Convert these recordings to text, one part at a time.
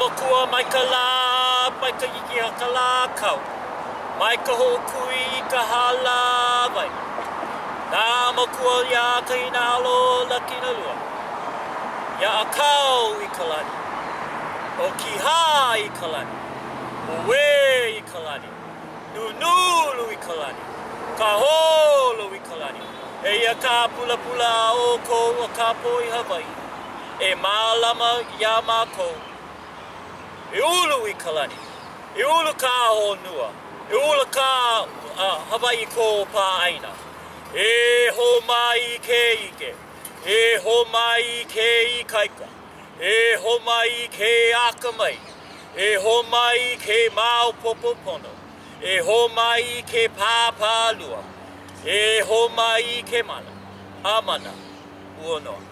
mokua mai ka la, mai ka iki haka la kau. Mai ka hokui I ka hala vai. Nā mokua ia ka ina alo laki na lua. Ia a kau I ka lani. O ki ha I ka lani. O we I ka lani. Nunulu I ka lani. Ka holo I ka lani. E ia ka pula pula o ko o ka po I Hawaii. E mālama ia mākou. E ulu I ka lani. E ulu ka honua. E ulu ka Hawaii ko pāina. E ho mai ke ike. E ho mai ke ikaika. E ho mai ke akamai. E ho mai ke maupopo pono. E ho mai ke pāpālua. E ho mai ke mana. Amana. Uonoa.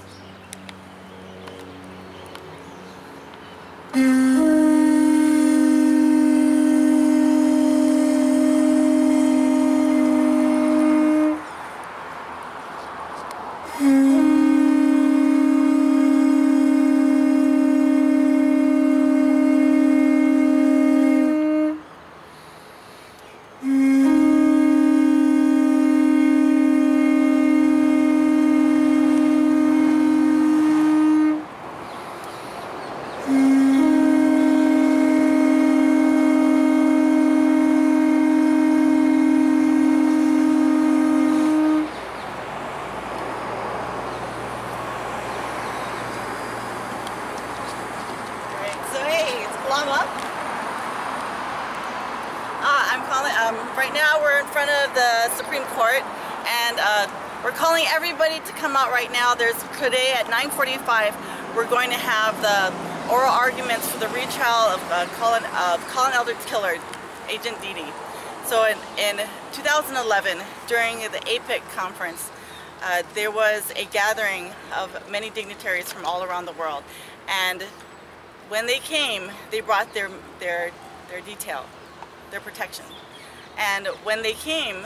I'm calling. Right now we're in front of the Supreme Court, and we're calling everybody to come out right now. There's today at 9:45. We're going to have the oral arguments for the retrial of Kollin Elderts killer, Agent Didi. So in 2011, during the APEC conference, there was a gathering of many dignitaries from all around the world, and when they came, they brought their detail, their protection. And when they came,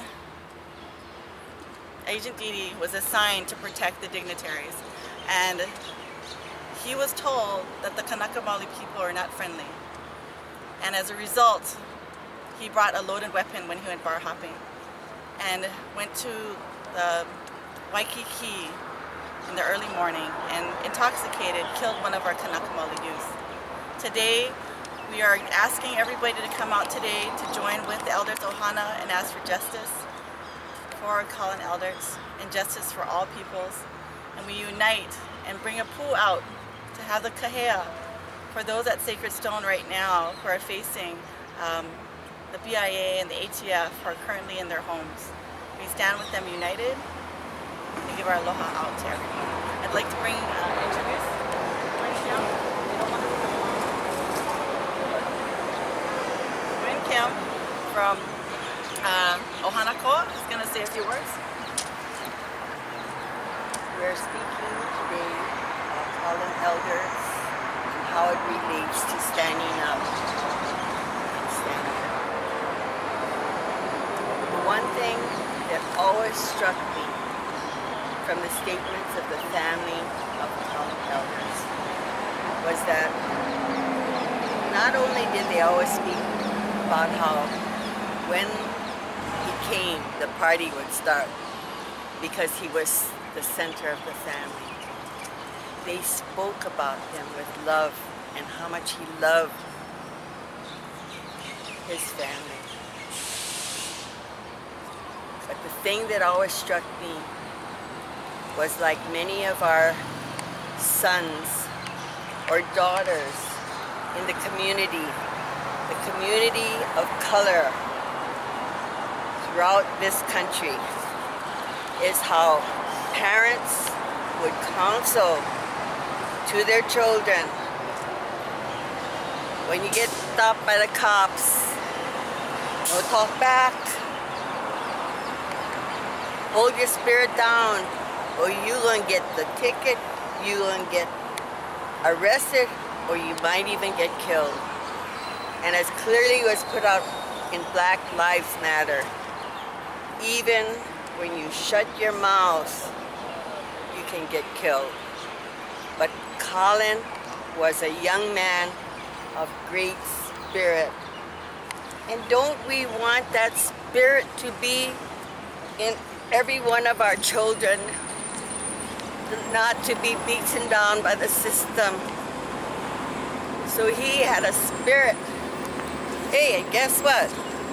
Agent Didi was assigned to protect the dignitaries. And he was told that the Kanaka Maoli people are not friendly. And as a result, he brought a loaded weapon when he went bar hopping and went to the Waikiki in the early morning and intoxicated, killed one of our Kanaka Maoli youth. Today, we are asking everybody to come out today to join with the Elders Ohana and ask for justice for Kollin Elderts and justice for all peoples. And we unite and bring a poo out to have the kahea for those at Sacred Stone right now who are facing the BIA and the ATF who are currently in their homes. We stand with them united and give our aloha out to everyone. I'd like to introduce Kim from Ohana Koa is going to say a few words. We're speaking today about Kollin Elderts and how it relates to standing up and standing up. The one thing that always struck me from the statements of the family of Kollin Elderts was that not only did they always speak about how when he came, the party would start because he was the center of the family. They spoke about him with love and how much he loved his family. But the thing that always struck me was, like many of our sons or daughters in the community of color throughout this country, is how parents would counsel to their children, when you get stopped by the cops, no talk back, hold your spirit down, or you gonna get the ticket, you gonna get arrested, or you might even get killed. And as clearly was put out in Black Lives Matter, even when you shut your mouth, you can get killed. But Kollin was a young man of great spirit. And don't we want that spirit to be in every one of our children, not to be beaten down by the system? So he had a spirit. Hey, and guess what?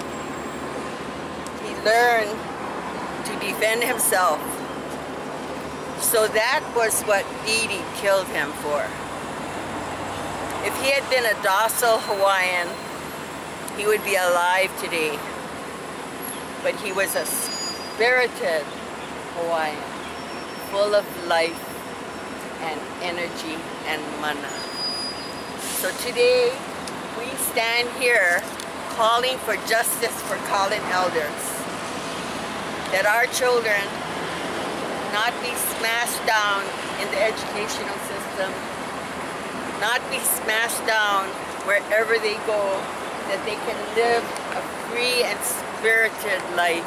He learned to defend himself. So that was what Didi killed him for. If he had been a docile Hawaiian, he would be alive today. But he was a spirited Hawaiian, full of life and energy and mana. So today, we stand here calling for justice for Kollin Elderts. That our children not be smashed down in the educational system, not be smashed down wherever they go, that they can live a free and spirited life.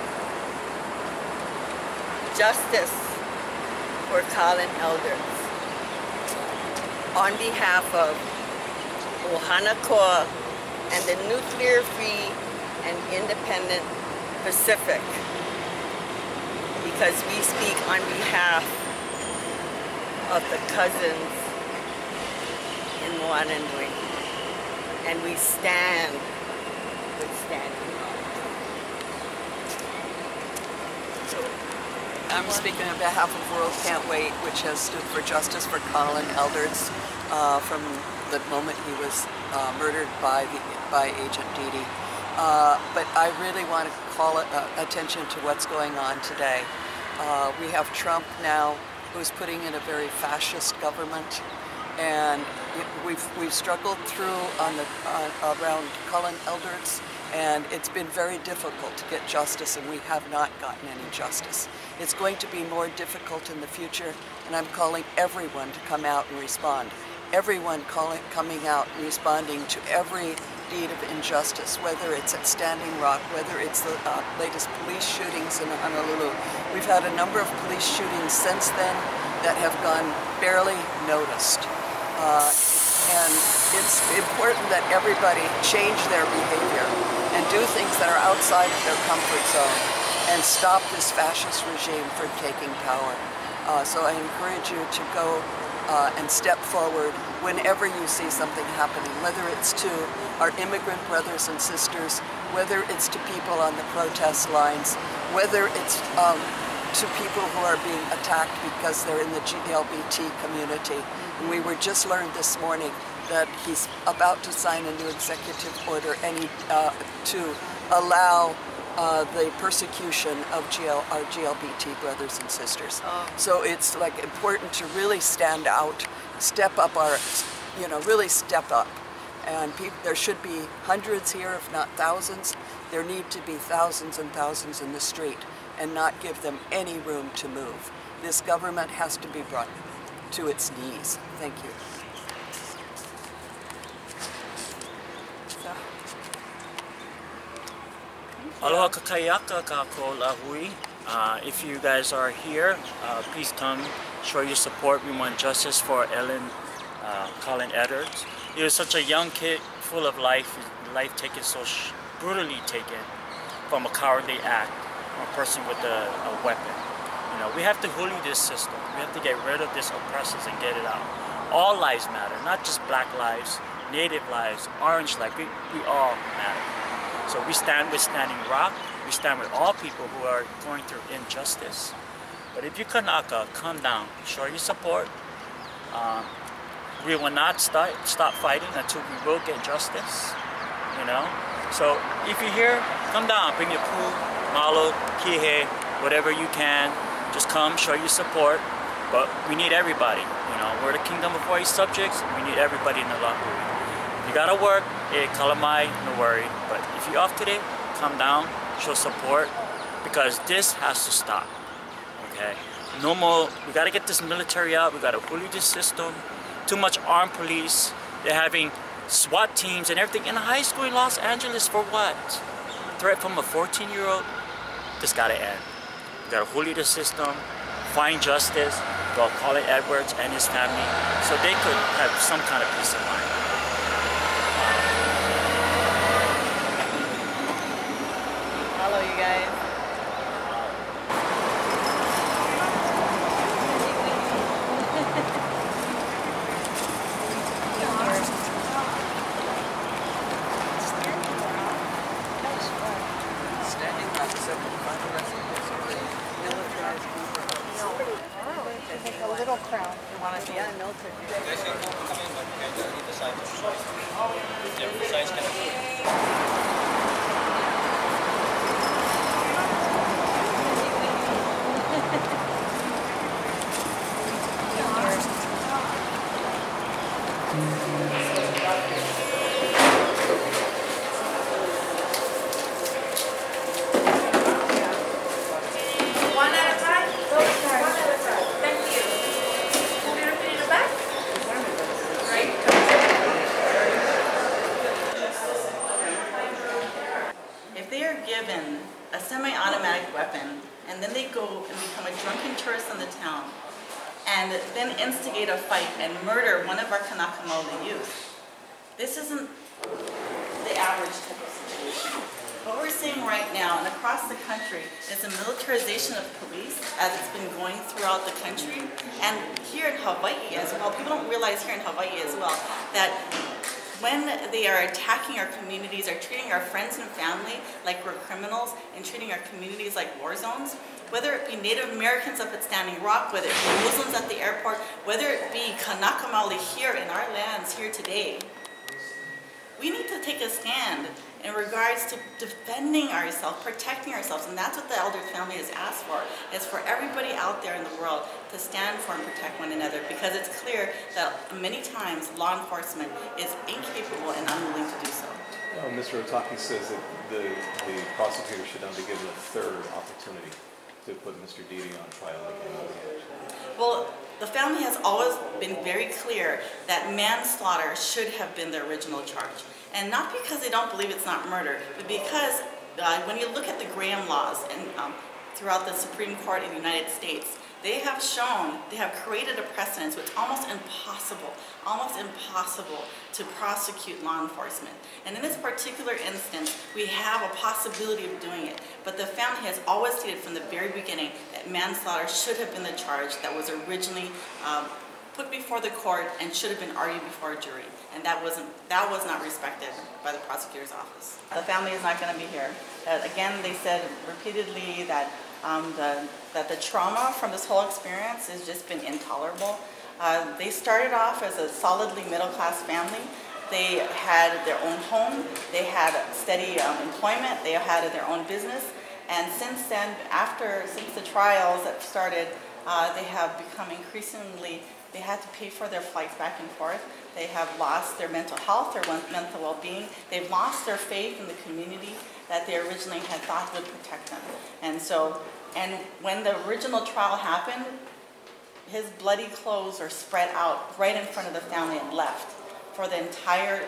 Justice for Kollin Elderts. On behalf of Ohana Koa and the nuclear-free and independent Pacific, because we speak on behalf of the cousins in Moananui, and we stand with standing arms. I'm speaking on behalf of World Can't Wait, which has stood for justice for Kollin Elderts from the moment he was murdered by Agent Didi. But I really want to call attention to what's going on today. We have Trump now, who's putting in a very fascist government, and we've struggled through around Kollin Elderts, and it's been very difficult to get justice, and we have not gotten any justice. It's going to be more difficult in the future, and I'm calling everyone to come out and respond. Everyone coming out and responding to every deed of injustice, whether it's at Standing Rock, whether it's the latest police shootings in Honolulu. We've had a number of police shootings since then that have gone barely noticed. And it's important that everybody change their behavior and do things that are outside of their comfort zone and stop this fascist regime from taking power. So I encourage you to go and step forward whenever you see something happening, whether it's to our immigrant brothers and sisters, whether it's to people on the protest lines, whether it's to people who are being attacked because they're in the LGBT community. And we were just learned this morning that he's about to sign a new executive order to allow the persecution of our GLBT brothers and sisters. So it's like important to really stand out, step up really step up. And there should be hundreds here, if not thousands. There need to be thousands and thousands in the street and not give them any room to move. This government has to be brought to its knees. Thank you. Aloha kakayaka ka ko lahui. If you guys are here, please come show your support. We want justice for Kollin Elderts. He was such a young kid, full of life. His life taken so brutally taken from a cowardly act, from a person with a weapon. You know, we have to bully this system. We have to get rid of this oppressors and get it out. All lives matter, not just black lives, native lives, orange lives. We all matter. So we stand with Standing Rock. We stand with all people who are going through injustice. But if you kanaka, come down, show your support. We will not stop fighting until we will get justice, you know? So if you're here, come down, bring your pu, malo, kihe, whatever you can. Just come, show your support. But we need everybody, you know? We're the Kingdom of Hawaii subjects. We need everybody in the lahui. If you gotta work, kalamai, no worry. But if you're off today, come down, show support, because this has to stop, okay? No more, we gotta get this military out. We gotta bully this system. Too much armed police. They're having SWAT teams and everything in a high school in Los Angeles for what? A threat from a 14-year-old? This gotta end. We gotta bully the system, find justice for Kollin Elderts and his family so they could have some kind of peace of mind. One at a time? One at a time. Thank you. Can we repeat in the back? Right? If they are given a semi-automatic weapon and then they go and become a drunken tourist in the town and then instigate a fight and murder one of our Kanaka Maoli youth, this isn't the average type of situation. What we're seeing right now and across the country is a militarization of police as it's been going throughout the country and here in Hawaii as well. People don't realize here in Hawaii as well that when they are attacking our communities, are treating our friends and family like we're criminals and treating our communities like war zones, whether it be Native Americans up at Standing Rock, whether it be Muslims at the airport, whether it be Kanaka Maoli here in our lands here today, we need to take a stand in regards to defending ourselves, protecting ourselves, and that's what the Elder family has asked for, is for everybody out there in the world to stand for and protect one another, because it's clear that many times law enforcement is incapable and unwilling to do so. Mr. Otaki says that the prosecutor should not be given a third opportunity to put Mr. Didi on trial again. Well, the family has always been very clear that manslaughter should have been the original charge. And not because they don't believe it's not murder, but because when you look at the Graham laws and throughout the Supreme Court in the United States, they have shown, they have created a precedent so it's almost impossible to prosecute law enforcement. And in this particular instance, we have a possibility of doing it. But the family has always stated from the very beginning that manslaughter should have been the charge that was originally put before the court and should have been argued before a jury. And that was not respected by the prosecutor's office. The family is not going to be here. Again, they said repeatedly that the trauma from this whole experience has just been intolerable. They started off as a solidly middle-class family. They had their own home, they had steady employment, they had their own business, and since then, since the trials that started, they have become increasingly, they had to pay for their flights back and forth. They have lost their mental health, their mental well-being. They've lost their faith in the community that they originally had thought would protect them. And when the original trial happened, his bloody clothes are spread out right in front of the family and left for the entire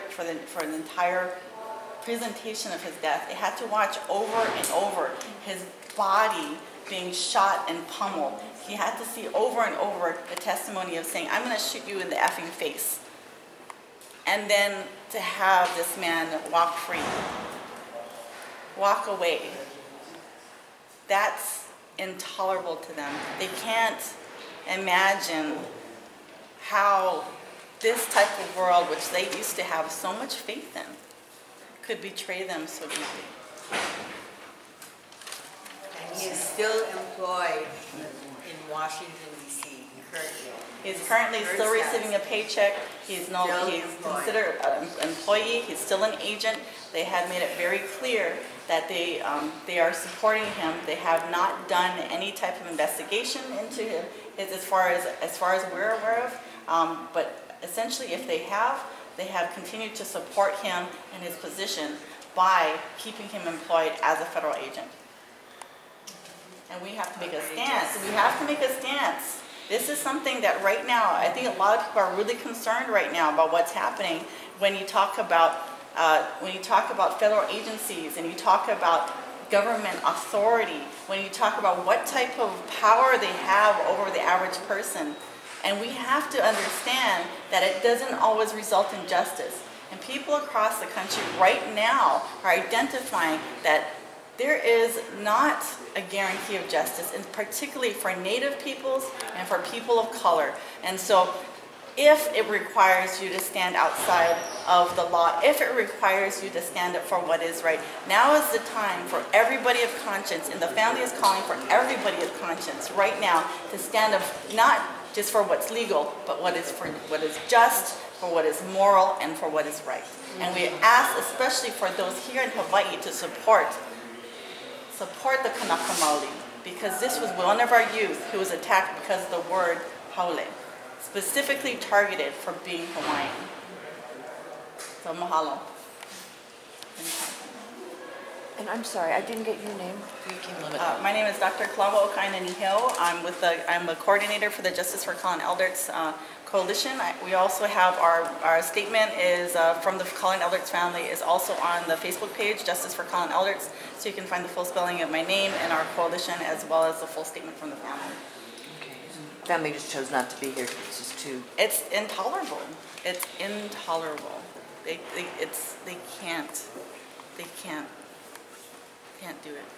presentation of his death. They had to watch over and over his body being shot and pummeled. He had to see over and over the testimony of saying, "I'm going to shoot you in the effing face." And then to have this man walk free, walk away, that's intolerable to them. They can't imagine how this type of world, which they used to have so much faith in, could betray them so deeply. And he is still employed in Washington, D.C. currently. He's currently still receiving a paycheck. He's considered an employee. He's still an agent. They have made it very clear that they are supporting him. They have not done any type of investigation into him, as far as we're aware of. But essentially, if they have continued to support him in his position by keeping him employed as a federal agent. And we have to make a stance. We have to make a stance. This is something that right now, I think a lot of people are really concerned right now about what's happening when you talk about federal agencies and you talk about government authority, when you talk about what type of power they have over the average person. And we have to understand that it doesn't always result in justice. And people across the country right now are identifying that there is not a guarantee of justice, and particularly for Native peoples and for people of color. And so if it requires you to stand outside of the law, if it requires you to stand up for what is right, now is the time for everybody of conscience, and the family is calling for everybody of conscience right now to stand up, not just for what's legal, but what is just, for what is moral, and for what is right. And we ask, especially for those here in Hawaii, to support the Kanaka Maoli, because this was one of our youth who was attacked because of the word haole, specifically targeted for being Hawaiian. So mahalo. And I'm sorry, I didn't get your name. My name is Dr. Klavo Okainaniheo. I'm a coordinator for the Justice for Kollin Elderts Coalition. We also have our statement is from the Kollin Elderts family is also on the Facebook page, Justice for Kollin Elderts. So you can find the full spelling of my name and our coalition as well as the full statement from the family. Okay. Family just chose not to be here. It's just too... It's intolerable. It's intolerable. They can't do it.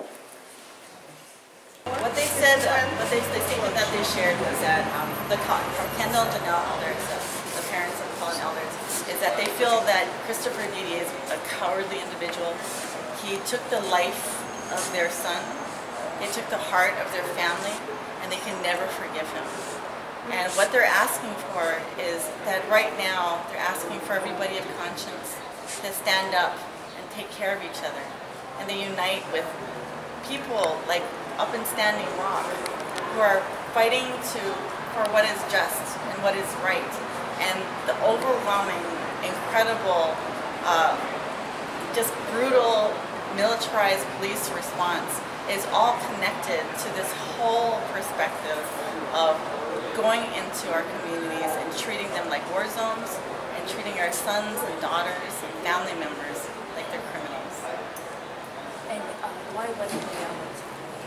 What they said, the statement that they shared was that from Kendall and Janelle Elderts, the parents of Kollin Elderts, is that they feel that Christopher Dede is a cowardly individual. He took the life of their son, they took the heart of their family, and they can never forgive him. And what they're asking for is that right now, they're asking for everybody of conscience to stand up and take care of each other. And they unite with people like Up and Standing Rock who are fighting for what is just and what is right. And the overwhelming, incredible, just brutal, militarized police response is all connected to this whole perspective of going into our communities and treating them like war zones and treating our sons and daughters and family members like they're criminals. And why wasn't the Elderts?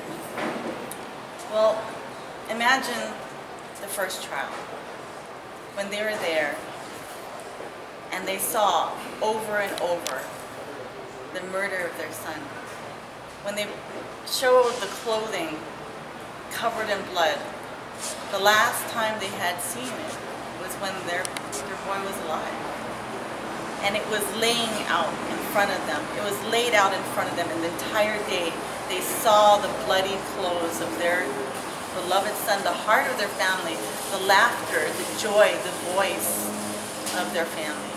Well, imagine the first trial. When they were there and they saw over and over the murder of their son. When they showed the clothing covered in blood, the last time they had seen it was when their boy was alive. And it was laying out in front of them. It was laid out in front of them, and the entire day they saw the bloody clothes of their beloved son, the heart of their family, the laughter, the joy, the voice of their family.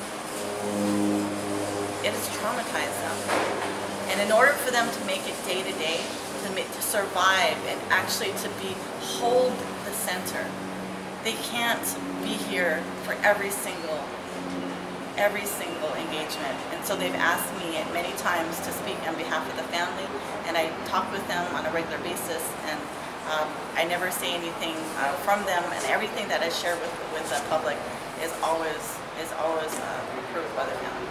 It has traumatized them. And in order for them to make it day to day, to survive and actually to hold the center, they can't be here for every single engagement. And so they've asked me many times to speak on behalf of the family, and I talk with them on a regular basis, and I never say anything from them, and everything that I share with the public is always approved by the family.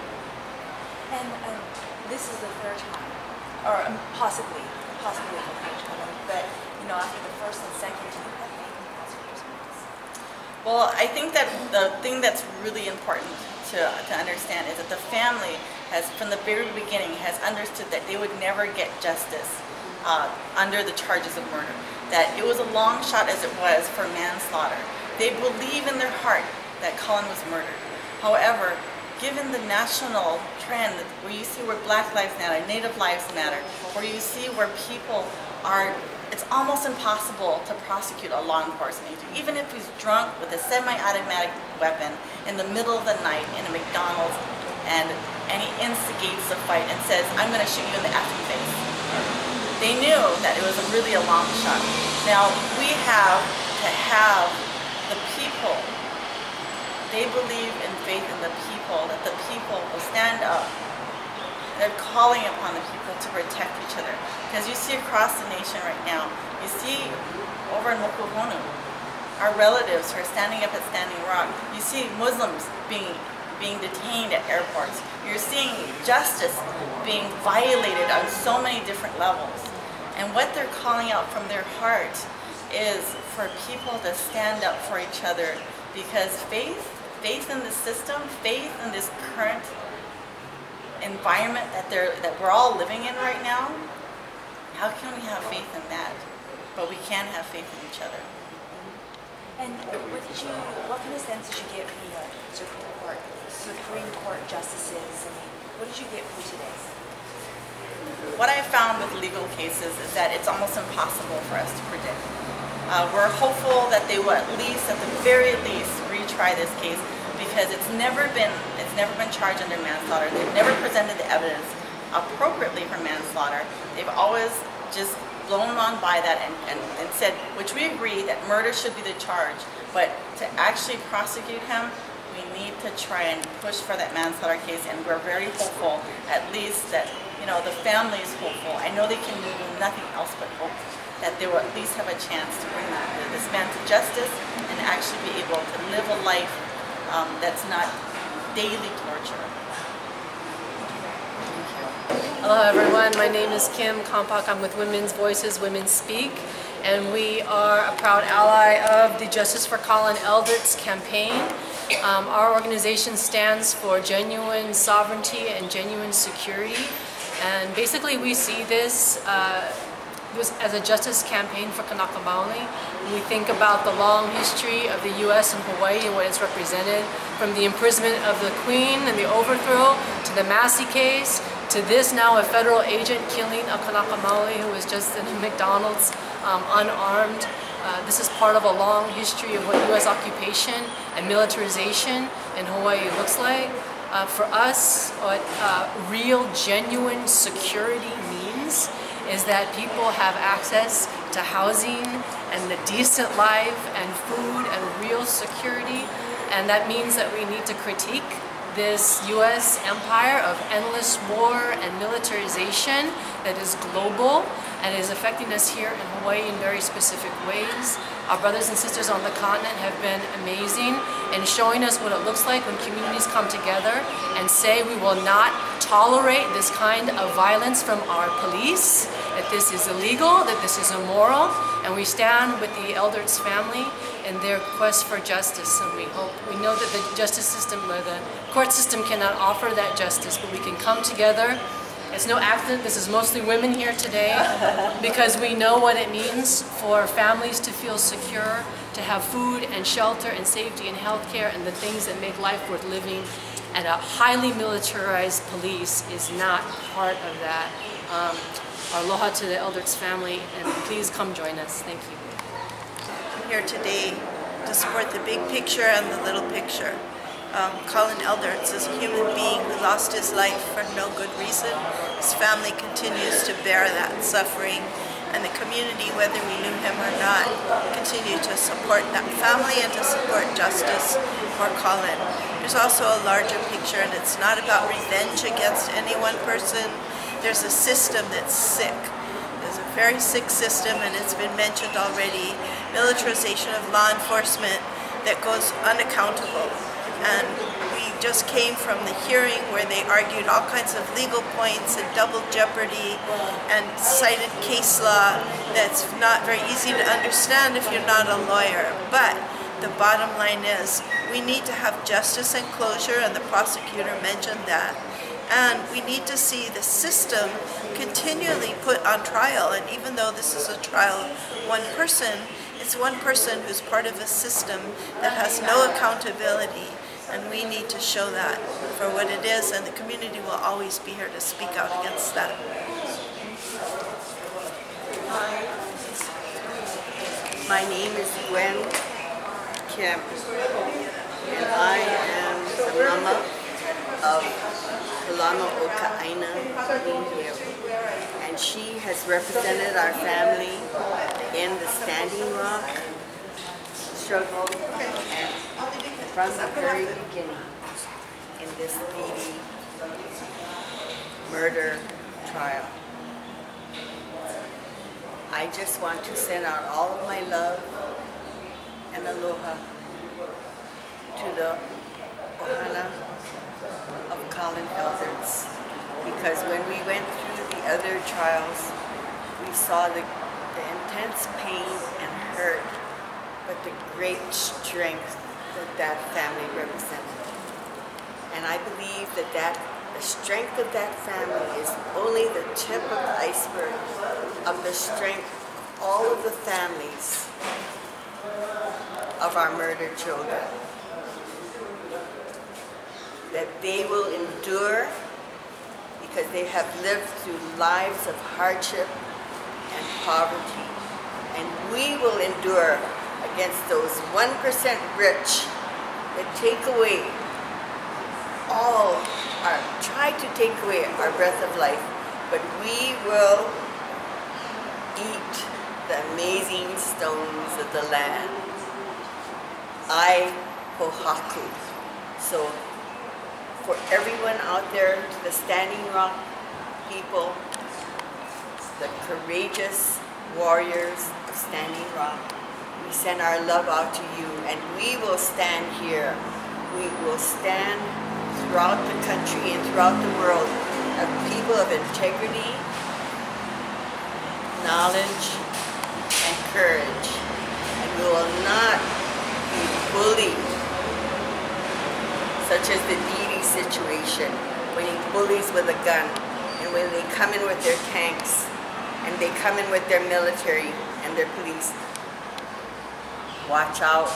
And this is the third time, or possibly the third time, but after the first and second, do you have faith in the prosecutor's witness? Well, I think that the thing that's really important to understand is that the family has, from the very beginning, has understood that they would never get justice under the charges of murder. That it was a long shot as it was for manslaughter. They believe in their heart that Kollin was murdered. However, given the national trend where you see where Black Lives Matter, Native Lives Matter, where you see where people are, it's almost impossible to prosecute a law enforcement agent, even if he's drunk with a semi-automatic weapon in the middle of the night in a McDonald's, and he instigates the fight and says, "I'm going to shoot you in the effing face." They knew that it was really a long shot. Now, we have to have the people. They believe in faith in the people, that the people will stand up. They're calling upon the people to protect each other. Because you see across the nation right now, you see over in Mokuhonu, our relatives who are standing up at Standing Rock. You see Muslims being detained at airports. You're seeing justice being violated on so many different levels. And what they're calling out from their heart is for people to stand up for each other, because faith in the system, faith in this current environment that we're all living in right now, how can we have faith in that, but we can have faith in each other? And what kind of sense did you get from the Supreme Court justices? I mean, what did you get from today? What I found with legal cases is that it's almost impossible for us to predict. We're hopeful that they will at the very least, retry this case, because it's never been charged under manslaughter. They've never presented the evidence appropriately for manslaughter. They've always just blown on by that and said, which we agree that murder should be the charge, but to actually prosecute him we need to try and push for that manslaughter case, and we're very hopeful, at least that, you know, the family is hopeful. I know they can do nothing else but hope that they will at least have a chance to bring this man to justice and actually be able to live a life that's not daily torture. Hello everyone, my name is Kim Kompak. I'm with Women's Voices, Women Speak, and we are a proud ally of the Justice for Kollin Elderts campaign. Our organization stands for genuine sovereignty and genuine security, and basically we see this as a justice campaign for Kanaka Maoli. When we think about the long history of the U.S. and Hawaii and what it's represented, from the imprisonment of the Queen and the overthrow, to the Massey case, to this now a federal agent killing a Kanaka Maoli who was just in a McDonald's unarmed. This is part of a long history of what U.S. occupation and militarization in Hawaii looks like. For us, what real, genuine security means is that people have access to housing and a decent life and food and real security. And that means that we need to critique this U.S. empire of endless war and militarization that is global and is affecting us here in Hawaii in very specific ways. Our brothers and sisters on the continent have been amazing in showing us what it looks like when communities come together and say we will not tolerate this kind of violence from our police, that this is illegal, that this is immoral, and we stand with the Elderts family in their quest for justice. And we know that the justice system, or the court system, cannot offer that justice, but we can come together. It's no accident this is mostly women here today, because we know what it means for families to feel secure, to have food and shelter and safety and health care and the things that make life worth living. And a highly militarized police is not part of that. Aloha to the Elderts family, and please come join us. Thank you. I'm here today to support the big picture and the little picture. Kollin Elderts is a human being who lost his life for no good reason. His family continues to bear that suffering, and the community, whether we knew him or not, continue to support that family and to support justice for Kollin. There's also a larger picture, and it's not about revenge against any one person. There's a system that's sick. There's a very sick system, and it's been mentioned already, militarization of law enforcement that goes unaccountable. And we just came from the hearing where they argued all kinds of legal points and double jeopardy and cited case law that's not very easy to understand if you're not a lawyer. But the bottom line is we need to have justice and closure, and the prosecutor mentioned that. And we need to see the system continually put on trial. And even though this is a trial of one person, it's one person who's part of a system that has no accountability. And we need to show that for what it is, and the community will always be here to speak out against that. My name is Gwen Kim, and I am the mama of Kalama Oka'aina here. And she has represented our family in the Standing Rock struggle and from the very beginning in this Didi murder trial. I just want to send out all of my love and aloha to the ohana of Kollin Elderts, because when we went through the other trials, we saw the intense pain and hurt, but the great strength that family represented. And I believe that the strength of that family is only the tip of the iceberg of the strength of all of the families of our murdered children. That they will endure because they have lived through lives of hardship and poverty. And we will endure against those 1% rich that take away try to take away our breath of life, but we will eat the amazing stones of the land. I pohaku So for everyone out there, to the Standing Rock people, the courageous warriors of Standing Rock, we send our love out to you, and we will stand here. We will stand throughout the country and throughout the world of people of integrity, knowledge, and courage. And we will not be bullied, such as the Didi situation, when he bullies with a gun, and when they come in with their tanks, and they come in with their military and their police. Watch out,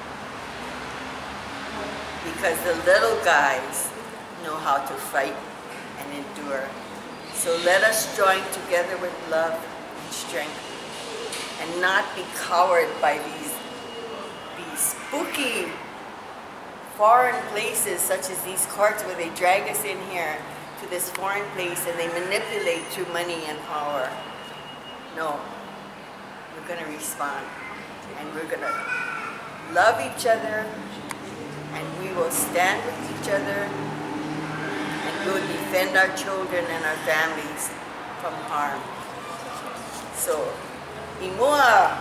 because the little guys know how to fight and endure. So let us join together with love and strength, and not be cowed by these spooky foreign places, such as these courts where they drag us in here to this foreign place and they manipulate through money and power. No, we're going to respond, and we're going to love each other, and we will stand with each other, and we will defend our children and our families from harm. So, imua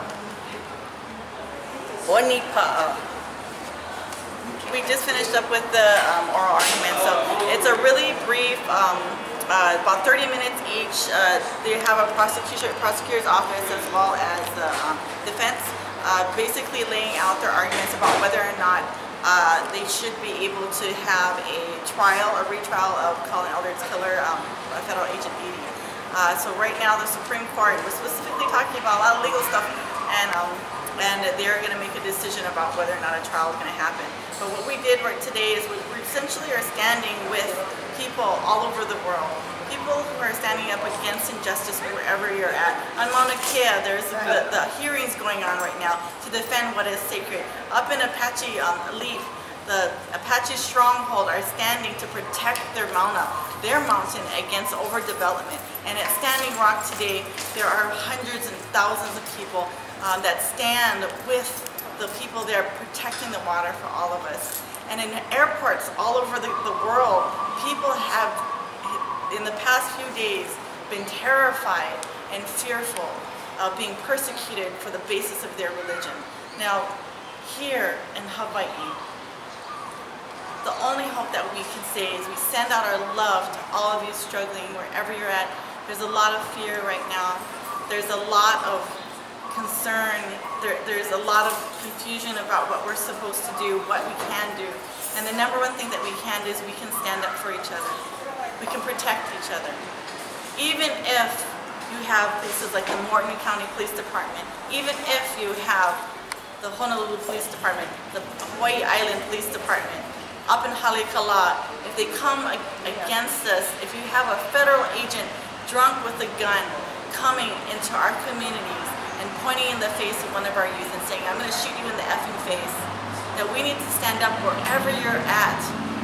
bonipa'a. We just finished up with the oral argument, so it's a really brief, about 30 minutes each. They have a prosecutor's office as well as the defense, basically laying out their arguments about whether or not they should be able to have a trial or retrial of Kollin Elderts' killer, federal agent Didi. So right now the Supreme Court was specifically talking about a lot of legal stuff, and they're going to make a decision about whether or not a trial is going to happen. But what we did right today is we essentially are standing with people all over the world. People who are standing up against injustice wherever you're at. On Mauna Kea, there's the hearings going on right now to defend what is sacred. Up in Apache Leaf, the Apache stronghold are standing to protect their mountain against overdevelopment. And at Standing Rock today, there are hundreds and thousands of people that stand with the people there protecting the water for all of us. And in airports all over the world, people have, in the past few days, been terrified and fearful of being persecuted for the basis of their religion. Now, here in Hawaii, the only hope that we can say is we send out our love to all of you struggling wherever you're at. There's a lot of fear right now. There's a lot of concern. There's a lot of confusion about what we're supposed to do, what we can do. And the number one thing that we can do is we can stand up for each other. We can protect each other. Even if you have places like the Morton County Police Department, even if you have the Honolulu Police Department, the Hawaii Island Police Department, up in Haleakala, if they come against us, if you have a federal agent drunk with a gun coming into our communities and pointing in the face of one of our youth and saying, I'm going to shoot you in the effing face, that we need to stand up wherever you're at,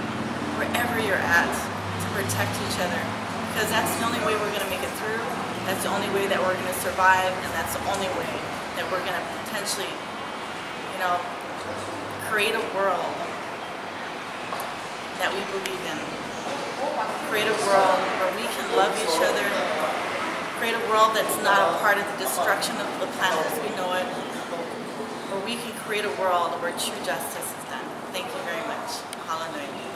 to protect each other. Because that's the only way we're going to make it through, that's the only way that we're going to survive, and that's the only way that we're going to potentially, create a world that we believe in. Create a world where we can love each other. Create a world that's not a part of the destruction of the planet as we know it. Where we can create a world where true justice is done. Thank you very much. Mahalo nui.